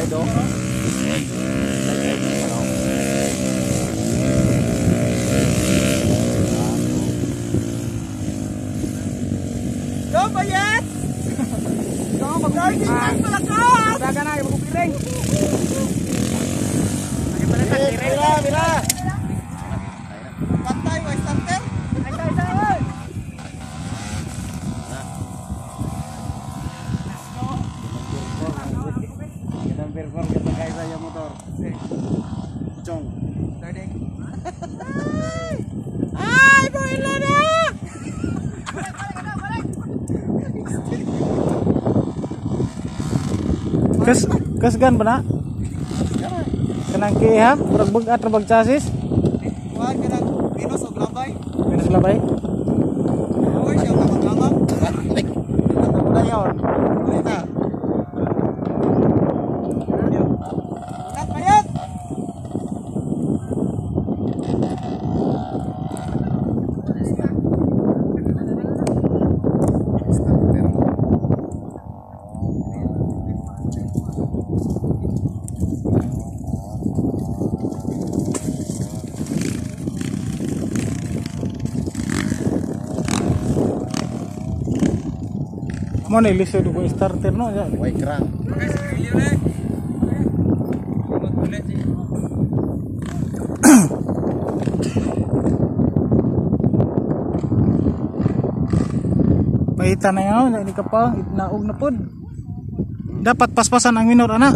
dong. Go Bayet. Go magpiring pala ka. Daga na yung magpiring. Ay pala ta piring. Mira. Pantay wa starter. Ay ay. Kita perform kita kayak saya motor. Cong. Tadi. Ay, boila na. Kes gan bana? Kenang kiham, berbeg atau beg chassis? Wah, kanang minus og labay. Minus labay. Oh, siya maggamang. Udah yon. Kita. Kat Bayet. Mana ilis itu ko starter no ya. Wai kerang. Pahitan na yun, hindi ka pa, naog na pod. Dapat paspasan ang minor, anak.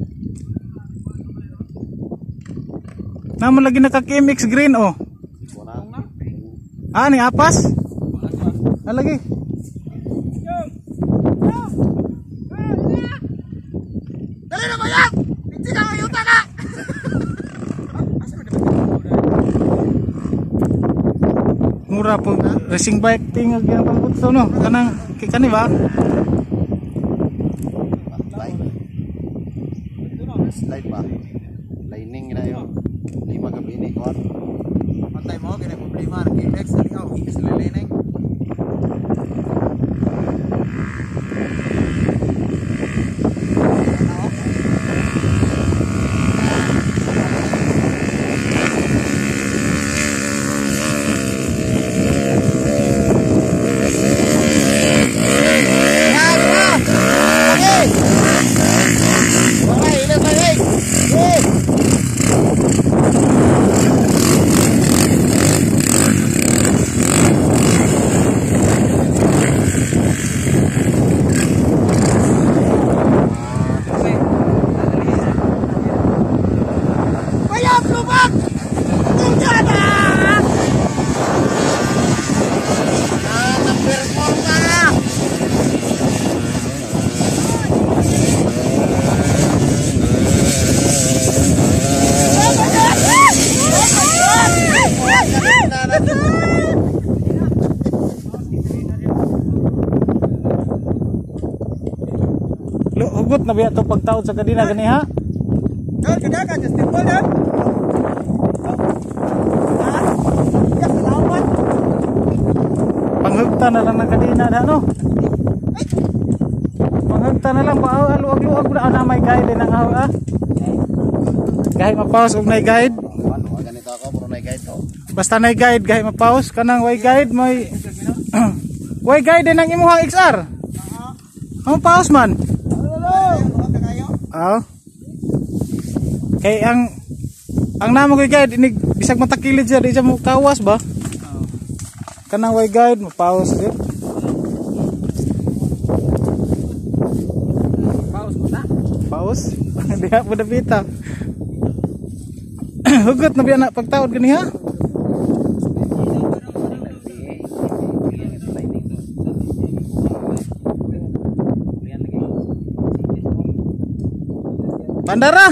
Naman lagi naka-KMX green, oh. Ah, ni apas? Ah, lagi. Dali na Bayet. Hindi ka ayutan na. Murah po, racing bike, tinggal yang pambut so, no. Kanang, kani ba? Slide pa. Lining na yun. Lima kabini ko. Pantay mo kini problema ng index sa likaw, sila lining. Lo, hugot na biya to pagtaod sa kadina gani ha? Kan kada ka just simple dan. Ya salamat. Panghugta na lang ng kadina na, no? Panghugta na lang, luwag-luwag na na may guide din ang ahaw, ah. Guide mapaus og nay guide. Ano, ganito ako, puro na guide to. Basta nay guide, guide mapaus. Kanang way guide, may... way guide din ang imuhang XR. Ang paus man. Oh. Kay ang namo koy guide inig bisag matakilid siya di siya mo kawas ba? Kanang way guide mapaus gid. Paus mo na. Paus? Diha po dapita. Hugot na biya na pagtaod gani ha? Bandara.